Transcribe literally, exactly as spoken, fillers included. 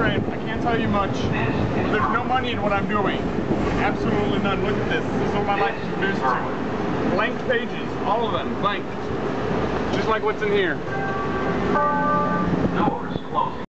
train. I can't tell you much. There's no money in what I'm doing. Absolutely none. Look at this. This is what my life is reduced to. Blank pages. All of them. Blank. Just like what's in here. Doors closing.